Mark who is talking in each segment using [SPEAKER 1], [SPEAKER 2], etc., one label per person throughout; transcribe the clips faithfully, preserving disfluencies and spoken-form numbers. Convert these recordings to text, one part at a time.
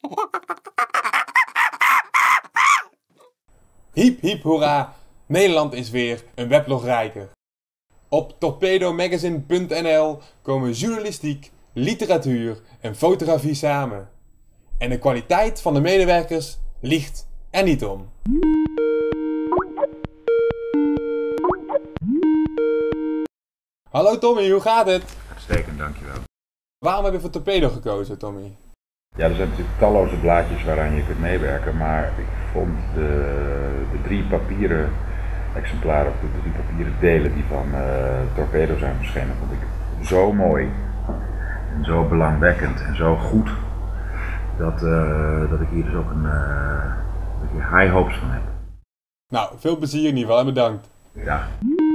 [SPEAKER 1] Hiep hiep hoera, Nederland is weer een weblog rijker. Op torpedomagazine punt n l komen journalistiek, literatuur en fotografie samen. En de kwaliteit van de medewerkers liegt er niet om. Hallo Tommy, hoe gaat het?
[SPEAKER 2] Uitstekend, dankjewel.
[SPEAKER 1] Waarom heb je voor Torpedo gekozen, Tommy?
[SPEAKER 2] Ja, er zijn natuurlijk talloze blaadjes waaraan je kunt meewerken, maar ik vond de, de drie papieren exemplaren, of de drie papieren delen die van uh, Torpedo zijn verschenen, vond ik zo mooi en zo belangwekkend en zo goed, dat, uh, dat ik hier dus ook een uh, beetje high hopes van heb.
[SPEAKER 1] Nou, veel plezier in ieder geval en bedankt.
[SPEAKER 2] Ja.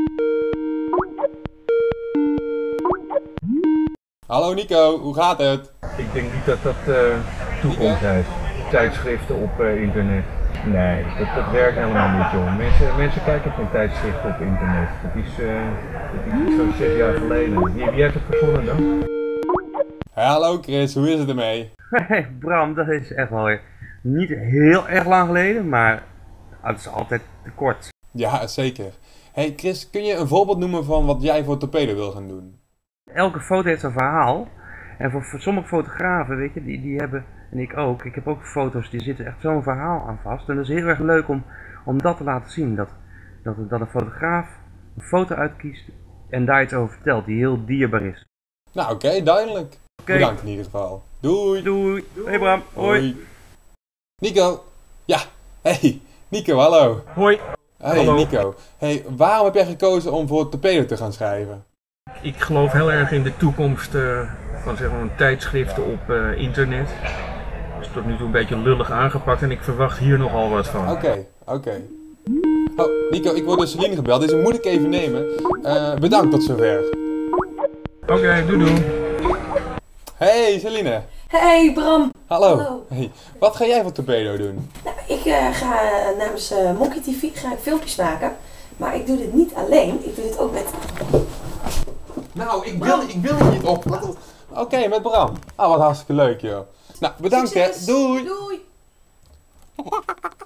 [SPEAKER 1] Hallo Nico, hoe gaat het?
[SPEAKER 3] Ik denk niet dat dat uh, toekomst heeft. Tijdschriften op uh, internet. Nee, dat, dat werkt helemaal niet, joh. Mensen, mensen kijken geen tijdschriften op internet. Dat is, uh, dat is zo'n zes jaar geleden. Wie, wie heeft het verzonnen dan?
[SPEAKER 1] Hey, hallo Chris, hoe is het ermee?
[SPEAKER 4] Hey Bram, dat is echt wel niet heel erg lang geleden, maar het is altijd te kort.
[SPEAKER 1] Ja, zeker. Hey Chris, kun je een voorbeeld noemen van wat jij voor Torpedo wil gaan doen?
[SPEAKER 4] Elke foto heeft een verhaal. En voor, voor sommige fotografen, weet je, die, die hebben, en ik ook, ik heb ook foto's, die zitten echt zo'n verhaal aan vast. En dat is heel erg leuk om, om dat te laten zien. Dat, dat, dat een fotograaf een foto uitkiest en daar iets over vertelt die heel dierbaar is.
[SPEAKER 1] Nou oké, okay, duidelijk.
[SPEAKER 4] Okay.
[SPEAKER 1] Bedankt in ieder geval. Doei.
[SPEAKER 4] Doei. Doei. Hey Bram. Hoi. Hoi.
[SPEAKER 1] Nico. Ja. Hey. Nico, hallo.
[SPEAKER 3] Hoi.
[SPEAKER 1] Hey
[SPEAKER 3] hallo.
[SPEAKER 1] Nico. Hey, waarom heb jij gekozen om voor Torpedo te gaan schrijven?
[SPEAKER 3] Ik geloof heel erg in de toekomst uh, van zeg maar, tijdschriften op uh, internet. Het is tot nu toe een beetje lullig aangepakt en ik verwacht hier nogal wat van.
[SPEAKER 1] Oké, okay, oké. Okay. Oh, Nico, ik word door Celine gebeld, dus moet ik even nemen. Uh, bedankt tot zover.
[SPEAKER 3] Oké, okay, doei doei.
[SPEAKER 1] Hey Celine.
[SPEAKER 5] Hey Bram.
[SPEAKER 1] Hallo. Hallo. Hey, wat ga jij voor Torpedo doen?
[SPEAKER 5] Nou, ik uh, ga uh, namens uh, Monkey T V ga ik filmpjes maken. Maar ik doe dit niet alleen, ik doe dit ook met...
[SPEAKER 1] Nou, ik wil, ik wil niet op. Oké, okay, met Bram. Ah, wat hartstikke leuk joh. Nou, bedankt hè. Doei.
[SPEAKER 5] Doei.